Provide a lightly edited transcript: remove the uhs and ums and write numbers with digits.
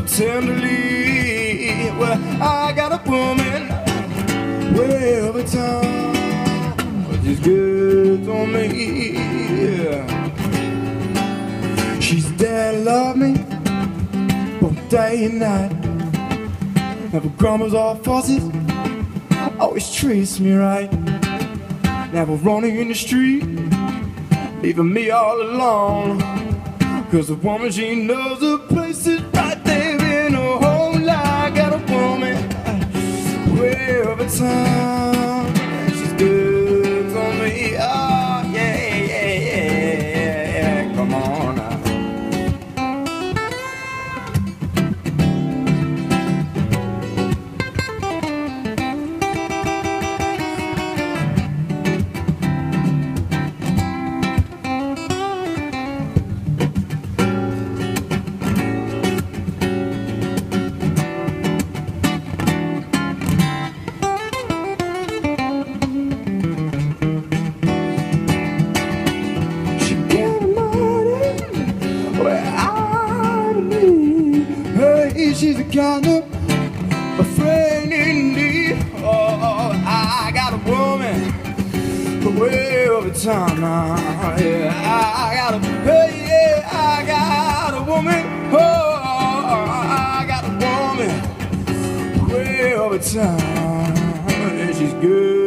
tenderly. Well, I got a woman way over town, she's good on me. Yeah. She's there to love me both day and night, never grumbles or fusses, always treats me right. Never running in the street, leaving me all alone, 'cause the woman, she knows the place is right there in her home. I got a woman way over town, she's good on me. Oh yeah, yeah, yeah, yeah. Come on now. She's the kind of a friend in need. Oh, I got a woman way over time now. Yeah, I got a, hey, yeah, I got a woman. Oh, I got a woman way over time. She's good.